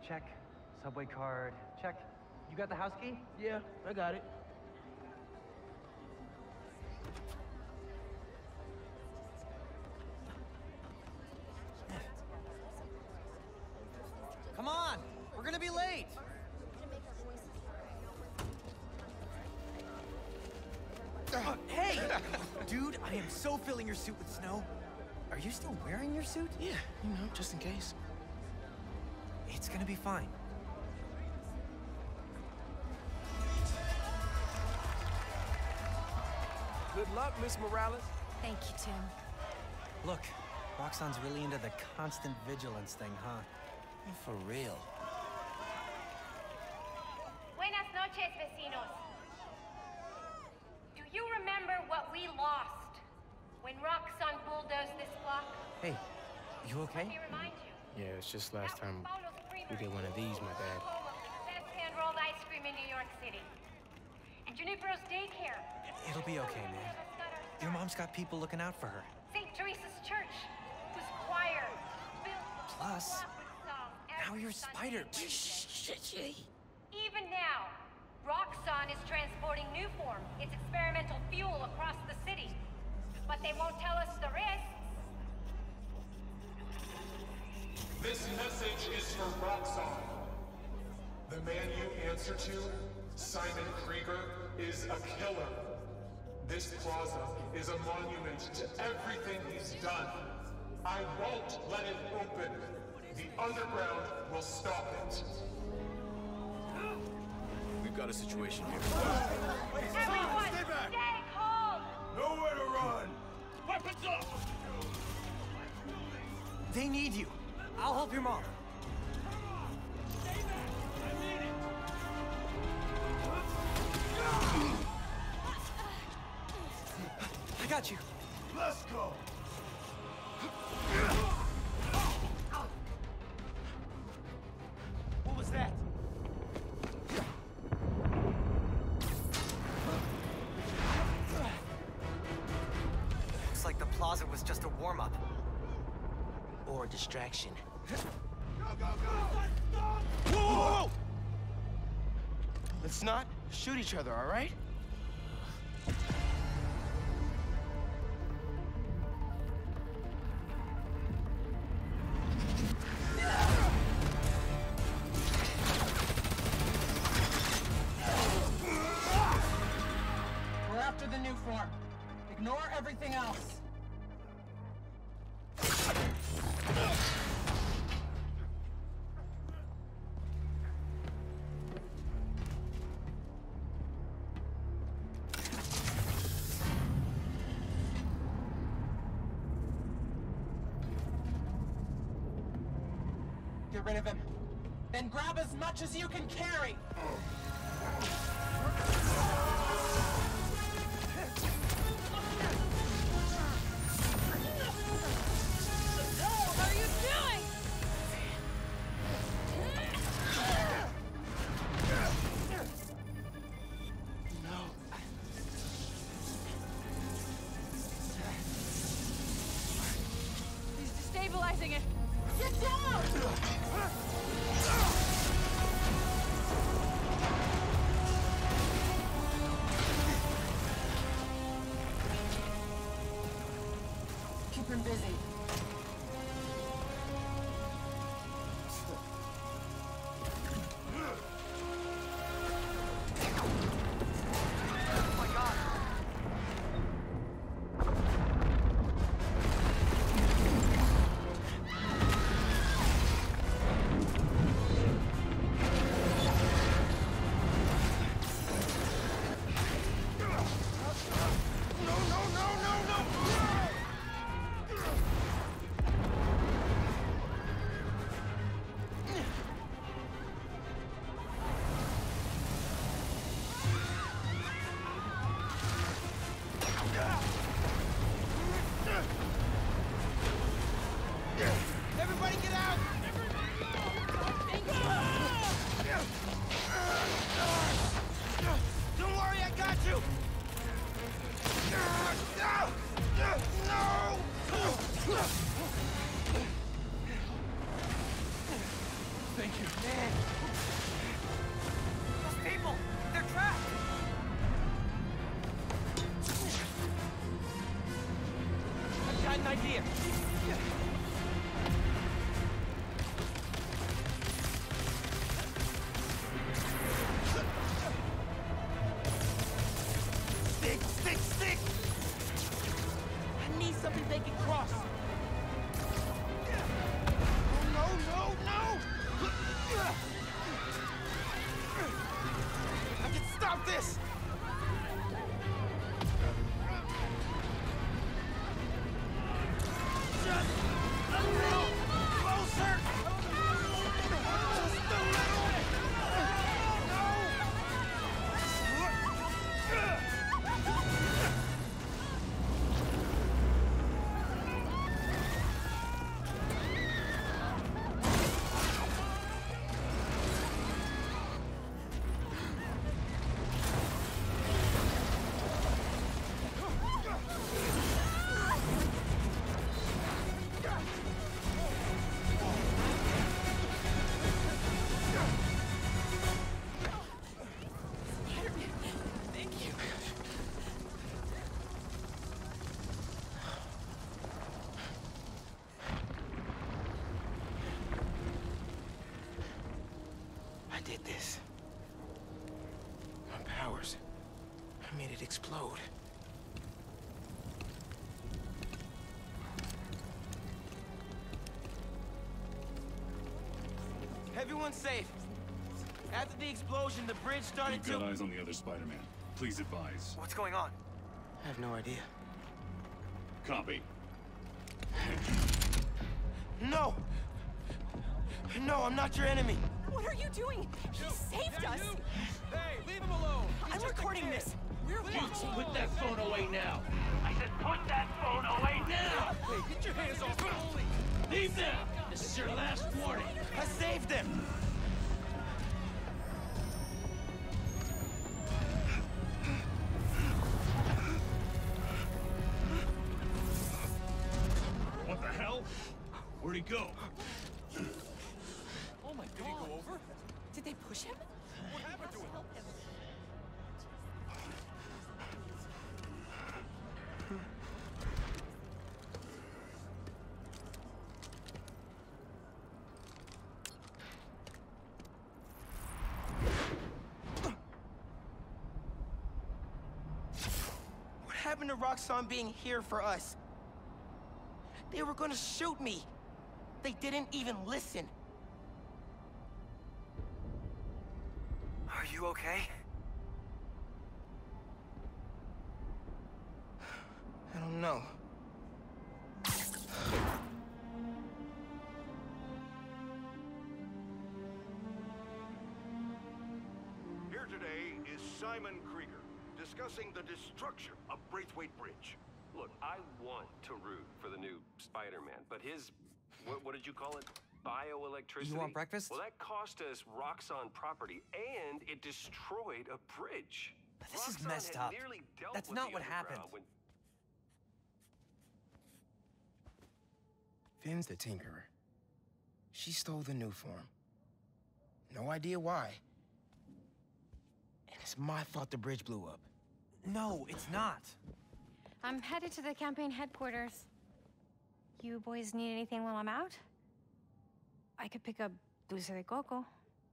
check. Subway card, check. You got the house key? Yeah, I got it. Come on! We're gonna be late! Hey! Dude, I am so filling your suit with snow. Are you still wearing your suit? Yeah, just in case. It's gonna be fine. Good luck, Miss Morales. Thank you, Tim. Look, Roxxon's really into the constant vigilance thing, huh? For real. Buenas noches, vecinos. Do you remember what we lost when Roxxon bulldozed this block? Hey, you okay? Let me remind you. Yeah, it's just last That was time Paulo's Creamery, we did one of these, my bad. home of the best hand-rolled ice cream in New York City. And Junipero's daycare. It'll be okay, man. Your mom's got people looking out for her. St. Teresa's Church, whose choir built Plus, now you're Spider. Spider. Even now, Roxxon is transporting Nuform, its experimental fuel, across the city. But they won't tell us the risks. This message is for Roxxon. The man you answer to, Simon Krieger, is a killer. This plaza is a monument to everything he's done. I won't let it open. The underground will stop it. We've got a situation here. Everyone, stay calm! Nowhere to run! Weapons up! They need you. I'll help your mom. I got you. Let's go! What was that? Looks like the plaza was just a warm-up. Or distraction. Whoa, whoa, whoa! Let's not shoot each other, all right? We're after the new form. Ignore everything else. Get rid of him. Then grab as much as you can carry. What are you doing? He's destabilizing it. Get down! Keep him busy. Oh my god. Everybody get out! Don't worry, I got you! No! Thank you. Man, an idea. Stick, stick, stick! I need something they can cross. No, no, no! I can stop this! Just a little closer! Just a little! I did this. My powers. I made it explode. Everyone's safe. After the explosion, the bridge started You've got eyes on the other Spider-Man. Please advise. What's going on? I have no idea. Copy. No! No, I'm not your enemy. What are you doing? He saved us! Hey, leave him alone! I'm recording this! We're watching! Put that phone away now! I said put that phone away now! Hey, get your hands off me! Leave now! This is your last warning! I saved him! What the hell? Where'd he go? Oh my god! Did he go over? Did they push him? What happened to him? Help him. What happened to Roxxon being here for us? They were gonna shoot me. They didn't even listen. Are you okay? I don't know. Here today is Simon Krieger, discussing the destruction of Braithwaite Bridge. Look, I want to root for the new Spider-Man, but his, what did you call it? Bioelectricity? You want breakfast? Well, that cost us Roxxon property, and it destroyed a bridge. This is Roxxon messed had up. nearly dealt That's with not the what underground happened. when- Finn's the Tinkerer. She stole the new form. No idea why. And it's my fault the bridge blew up. No, it's not. I'm headed to the campaign headquarters. You boys need anything while I'm out? I could pick up dulce de coco.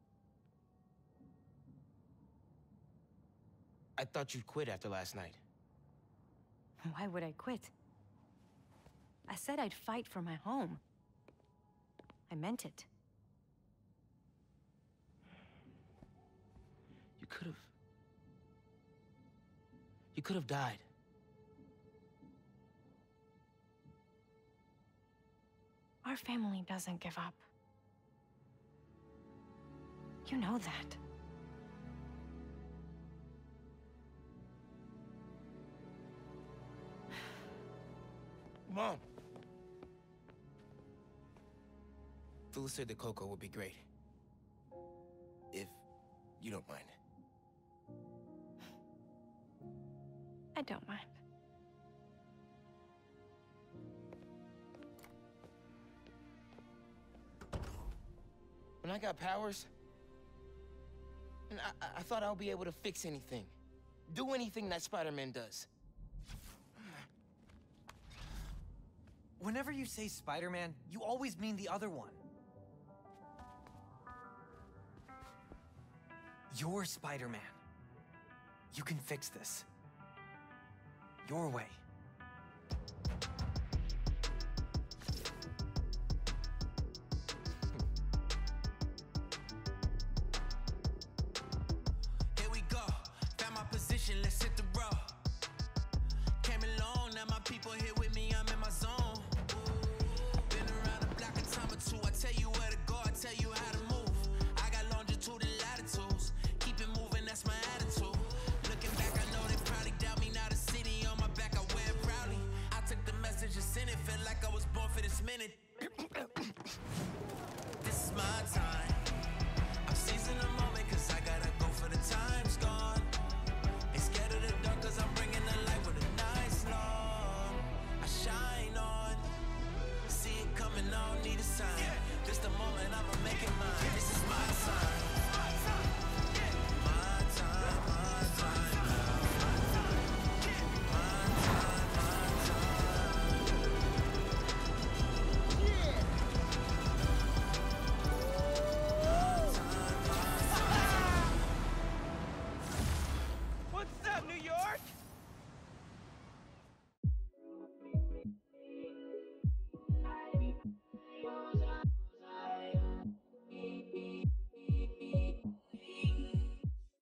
I thought you'd quit after last night. Why would I quit? I said I'd fight for my home. I meant it. You could have died. Our family doesn't give up. You know that. Mom! Dulce de coco would be great. If you don't mind. I don't mind. When I got powers, and I thought I would be able to fix anything. Do anything that Spider-Man does. Whenever you say Spider-Man, you always mean the other one. You're Spider-Man. You can fix this. Your way. Here we go. Found my position, let's hit the road. Came along, now my people here with